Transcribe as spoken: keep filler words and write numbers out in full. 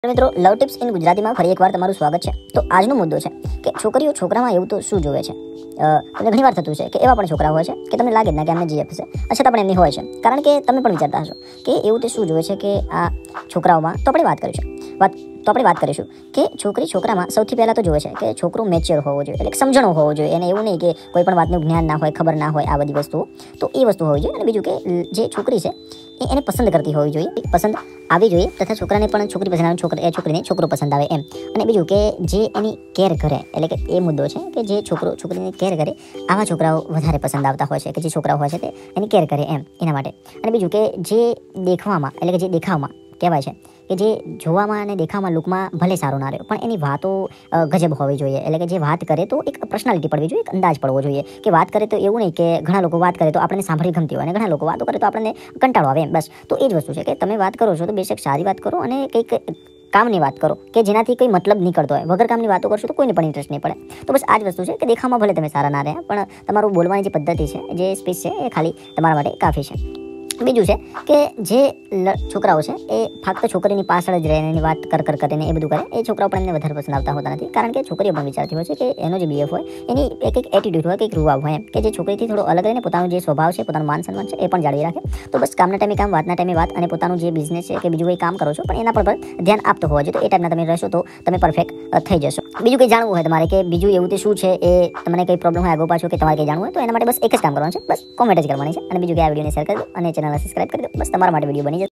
મિત્રો લવ tips in ગુજરાતીમાં ફરી એકવાર તમારું સ્વાગત છે. તો આજનો મુદ્દો છે કે છોકરીઓ છોકરામાં એવું તો શું જોવે છે. તમને ઘણીવાર થતું છે કે એવા પણ છોકરા હોય છે કે તમને લાગે જ ના કે એમને જીએફ છે, છતાં પણ એમની હોય છે. કારણ કે તમે પણ વિચારતા હશો કે એવું તે શું જોવે છે કે આ છોકરાઓમાં. તો આપણે વાત કરીશું વાત તો આપણે વાત કરીશું કે છોકરી છોકરામાં સૌથી પહેલાં તો જોવે છે કે છોકરો મેચ્યોર હોવો જોઈએ, એટલે સમજણો હોવો જોઈએ. એને એવું નહીં કે કોઈ પણ વાતનું જ્ઞાન ના હોય, ખબર ના હોય આ બધી વસ્તુઓ. તો એ વસ્તુ હોવી જોઈએ. અને બીજું કે જે છોકરી છે એ એને પસંદ કરતી હોવી જોઈએ, પસંદ આવી જોઈએ, તથા છોકરાને પણ છોકરી પસંદ આવે, છોકરા એ છોકરીને છોકરો પસંદ આવે એમ. અને બીજું કે જે એની કેર કરે, એટલે કે એ મુદ્દો છે કે જે છોકરો છોકરીને કેર કરે, આવા છોકરાઓ વધારે પસંદ આવતા હોય છે કે જે છોકરાઓ હોય છે તે એની કેર કરે એમ, એના માટે. અને બીજું કે જે દેખવામાં, એટલે કે જે દેખાવમાં કહેવાય છે કે જે જોવામાં અને દેખાવમાં લુકમાં ભલે સારો ના રહ્યો, પણ એની વાતો ગજબ હોવી જોઈએ. એટલે કે જે વાત કરે તો એક પર્સનાલિટી પડવી જોઈએ, એક અંદાજ પડવો જોઈએ. કે વાત કરે તો એવું નહીં કે ઘણા લોકો વાત કરે તો આપણને સાંભળી ગમતી હોય અને ઘણા લોકો વાતો કરે તો આપણને કંટાળો આવે એમ. બસ તો એ જ વસ્તુ છે કે તમે વાત કરો છો તો બેશક સારી વાત કરો અને કંઈક કામની વાત કરો કે જેનાથી કોઈ મતલબ નીકળતો હોય. વગર કામની વાતો કરશો તો કોઈને પણ ઇન્ટરેસ્ટ નહીં પડે. તો બસ આ જ વસ્તુ છે કે દેખાવમાં ભલે તમે સારા ના રહ્યા, પણ તમારું બોલવાની જે પદ્ધતિ છે, જે સ્પીચ છે, એ ખાલી તમારા માટે કાફી છે. બીજું છે કે જે છોકરાઓ છે એ ફક્ત છોકરીની પાછળ જ રહે, એની વાત કર કર કરીને એ બધું કરે, એ છોકરાઓ પણ એમને વધારે પસંદ આવતા હોતા નથી. કારણ કે છોકરીઓ પણ વિચારતી હોય છે કે એનો જે બીએફ હોય, એની એક એક એટીટ્યુડ હોય, કંઈક રૂવાબ હોય એમ, કે જે છોકરીથી થોડો અલગ રહીને પોતાનો જે સ્વભાવ છે, પોતાનું માન સન્માન છે, એ પણ જાળવી રાખે. તો બસ કામના ટાઈમે કામ, વાતના ટાઈમે વાત, અને પોતાનું જે બિઝનેસ છે કે બીજું કંઈ કામ કરો છો પણ એના પર ધ્યાન આપતો હોવા જોઈએ. તો એ ટાઈપના તમે રહેશો તો તમે પરફેક્ટ થઈ જશો. બીજું કંઈ જાણવું હોય તમારે કે બીજું એવું તે શું છે, એ તમને કંઈ પ્રોબ્લેમ હોય આગો પાછો, કે તમારે કંઈ જાણવું હોય, તો એના માટે બસ એક જ કામ કરવાનું છે, બસ કોમેન્ટ જ કરવાની છે. અને બીજું કે આ વિડીયોને શેર કરી દો અને ચેનલને સબસ્ક્રાઇબ કરી દો. બસ તમારા માટે વિડીયો બની જશે.